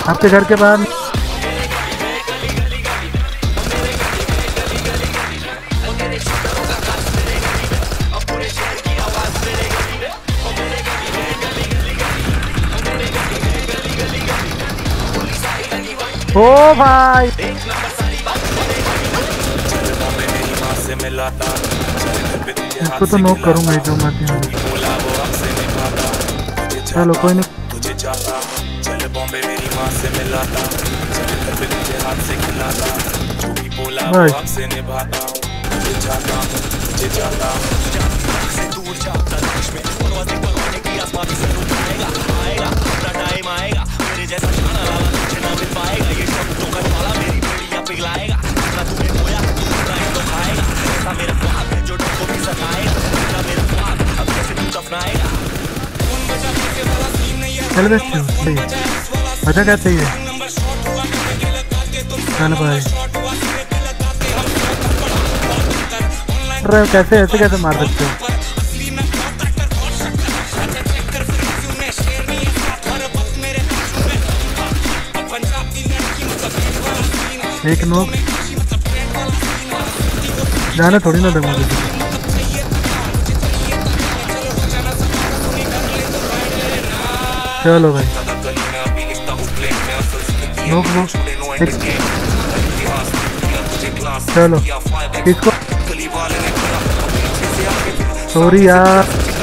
आपके घर के बाहर। ओ भाई इसको तो नॉक करूंगा ही जो मर्जी हो। चलो कोई नहीं। चल वजह क्या चाहिए? चल भाई अरे कैसे ऐसे कैसे मार सकते हो? एक नोक जाने थोड़ी ना दूंगा किसी। चलो भाई नोक नोक चलो इसको सॉरी यार।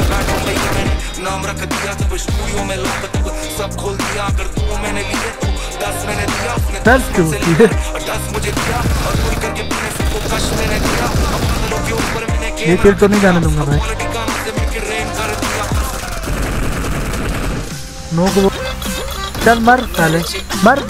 ये खेल तो नहीं जाने दूंगा भाई। नो चल मर साले मर।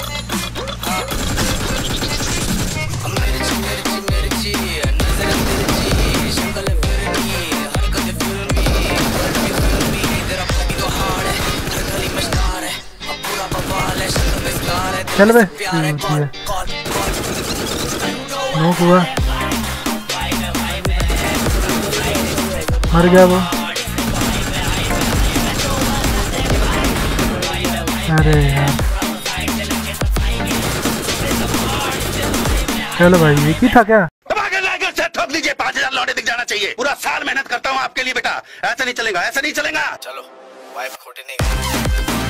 चल बे नो हुआ मर गया वो। अरे यार चलो भाई ये की था क्या? ठोक लीजिए 5000 लौटे दिख जाना चाहिए। पूरा साल मेहनत करता हूँ आपके लिए बेटा। ऐसा नहीं चलेगा ऐसा नहीं चलेगा। चलो वाइफ खोटी नहीं।